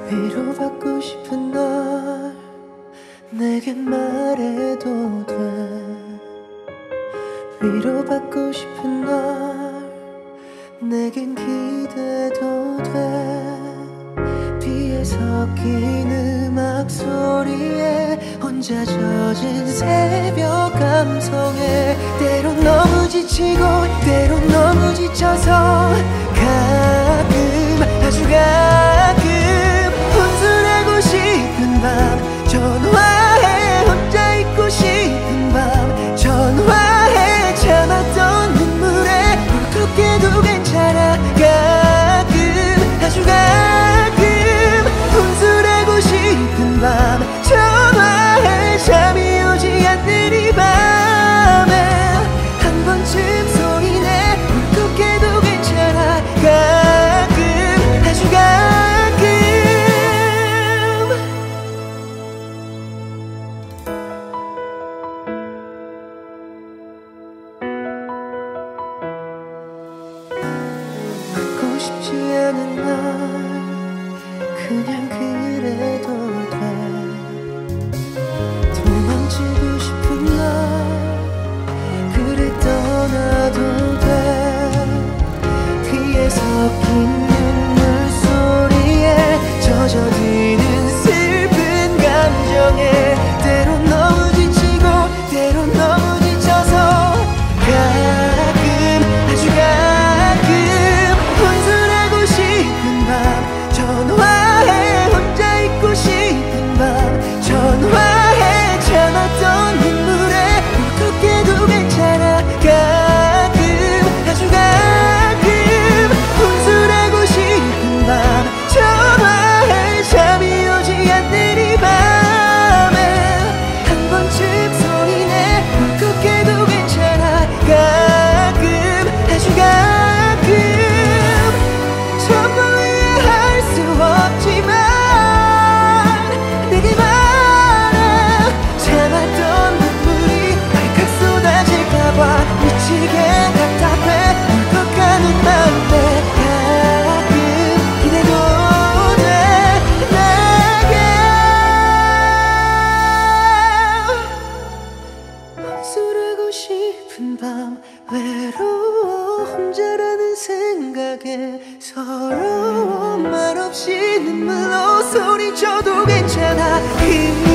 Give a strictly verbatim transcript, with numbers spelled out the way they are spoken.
위로받고 싶은 널 내겐 말해도 돼. 위로받고 싶은 널 내겐 기대도 돼. 비에 섞인 음악 소리에 혼자 젖은 새벽 감성에 때론 너무 지치고 때론 너무 지쳐서 가끔 아주 가끔 혼술하고 싶은 밤 전화해 혼자 있고 싶은 밤 전화해 참았던 눈물에 울컥해도 괜찮아. 가끔 아주 가끔 혼술하고 싶은 밤 전화해 잠이 오지 않는 이 밤에 한 번쯤 소리내 울컥해도 괜찮아. 가끔 아주 가끔 웃고 싶지 않은 날 그냥 그래도 돼. 도망치고 싶은 날 그래 떠나도 돼. 귀에 섞인 눈물 소리에 젖어드는 슬픈 감정에 때론 너무 지치고 때론 너무 지쳐서 가끔 아주 가끔 혼술하고 싶은 밤 전화해 혼자 있고 싶은 밤 전화해 참았던 눈물에 울컥해도 괜찮아. 가끔 아주 가끔 혼술하고 싶은 밤 전화해 잠이 오지 않는 이 밤에 한 번쯤 소리내 울컥해도 괜찮아. 가끔 아주 가끔 전부 이해할 수 없지만 내게 말해 참았던 눈물이 발칵 쏟아질까봐 미치게 답답해 울컥하는 마음에 가끔 기대도 돼. 내게 혼술하고 싶은 밤 외로워 혼자라는 생각에 서러워 말없이 눈물로 소리쳐도 괜찮아.